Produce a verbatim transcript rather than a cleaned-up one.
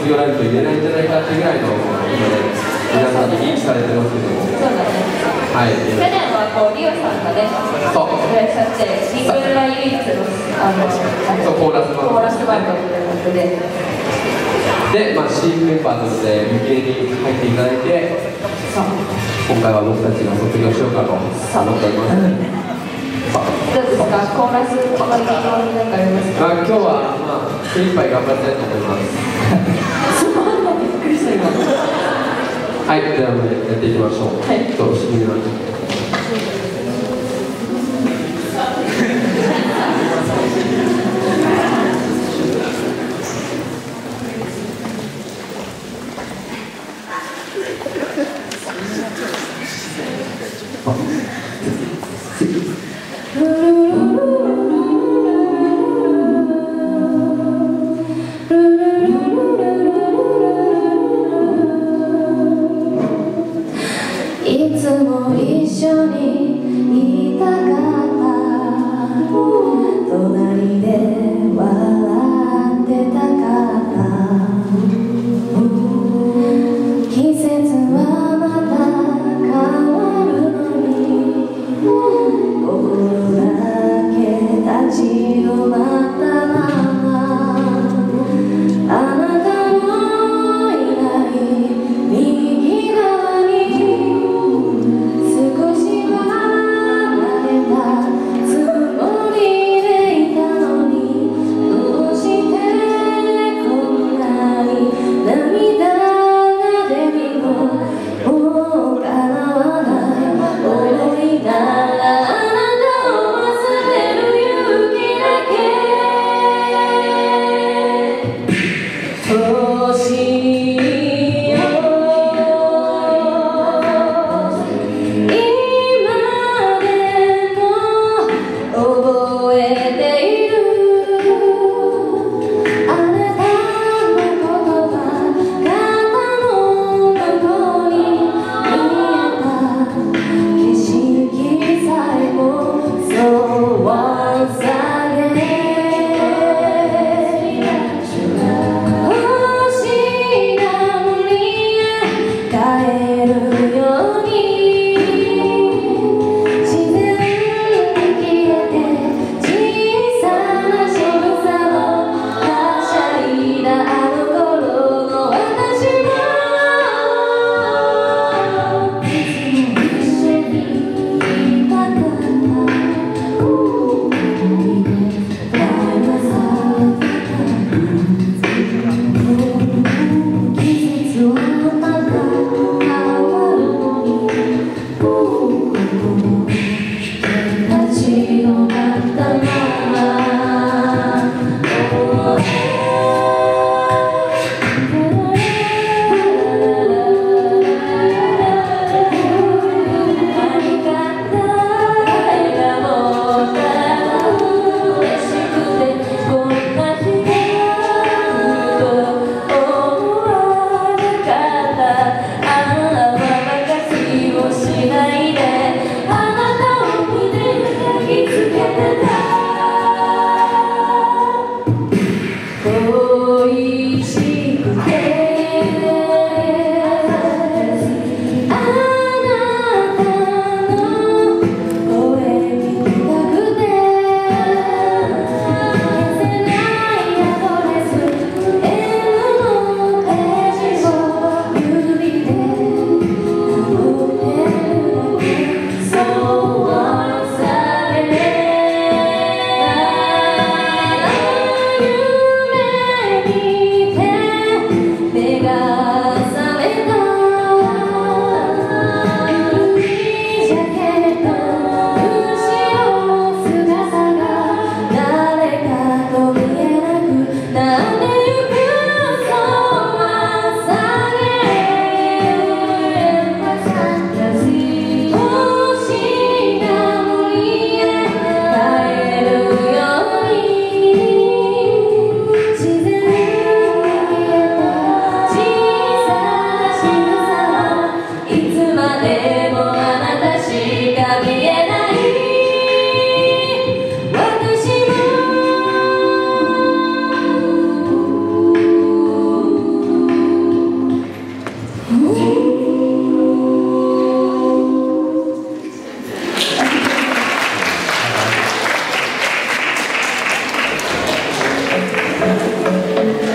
業ライブと言えないんじゃないかっていうぐらいの今ね、皆さんに認知されてますけども。 そうだね。 はい。 去年はこうリオさんがね、 そういらっしゃって、シングルが唯一のあのそうコーラスバンド、 コーラスバンドということで。 で、まあ、シーンメンバーとして無形に入っていただいて、今回は僕たちが卒業しようかと思っております。 どうですか、コーラスこの意気込みなんかありますか？ まあ、今日は、まあ、精一杯頑張りたいと思います。 そんなびっくりした今。 はい、ではやっていきましょう。はい、どうしみましょう。 いつも一緒にいたかった隣で笑ってたかった季節はまた変わるのに心だけ立ち止まったままあなたのいない右側に少し離れたつもりでいたのにうん